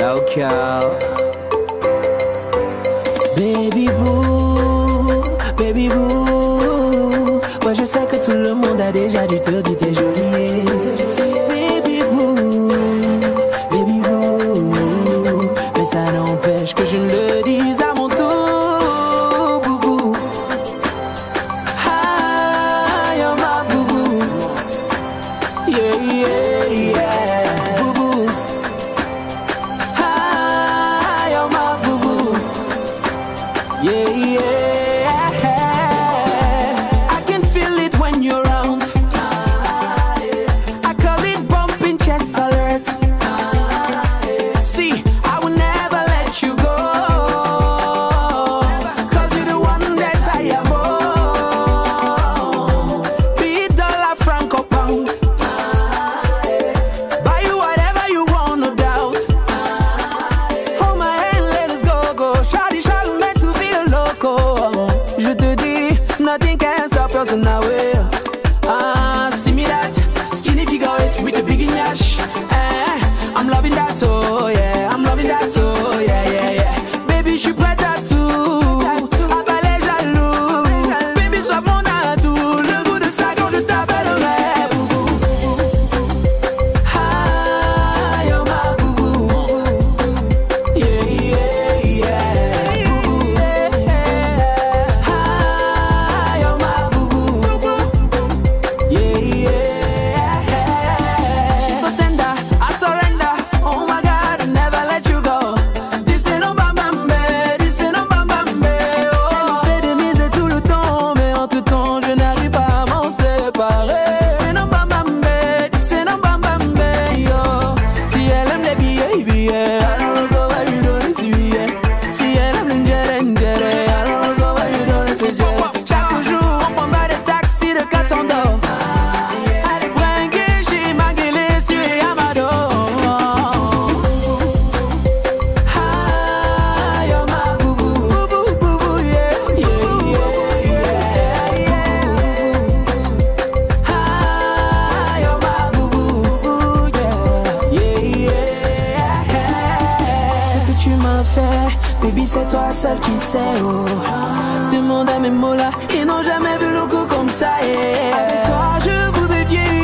Coco. Baby boo. Ouais, je sais que tout le monde a déjà dû te dire t'es jolie. Baby boo. Mais ça n'empêche que je ne le dise à mon tour. Boubou. Ah, you're my boubou. Yeah. Boubou. Ah, you're my boubou. Yeah. I can feel it when you're around. I call it bumping chest alert. See, I will never let you go. 'Cause you're the one that I am on. Be it dollar, franc or pound. Buy you whatever you want, no doubt. Hold my hand, let us go. Shawty, meant to feel loco. Je te dis, nothing can stop us in our way. See me that skinny figure eight with the big yash. I'm loving that, oh yeah. I'm loving that, oh yeah. Baby, je suis prête à tout. À pas les jaloux. Baby, sois mon atout. Le goût de ça quand je t'appellerai boubou. Ah, you're my boubou. Yeah. Boubou. Ah, you're my boubou. Yeah. She's so tender, I surrender. Oh my God, I never let you go. This ain't no bambambe, oh. Elle me fait des mises tout le temps, mais en tout temps, je n'arrive pas à m'en séparer. This ain't no bambambe, yo. Si elle aime les billets, I don't know why you don't see billets. Si elle aime l'ingere, I don't know why you don't see jet. Chaque jour, on prendra des taxis de 400 $. Allez, bringuer, j'ai maguélé sur Yamado. Ah, you're my boubou. Boubou, yeah. Ah, you're my boubou, yeah. Ce que tu m'as fait, baby, c'est toi seul qui sais, oh. Demande à mes mots là, ils n'ont jamais vu le coup comme ça, yeah. Avec toi, je voudrais vieillir.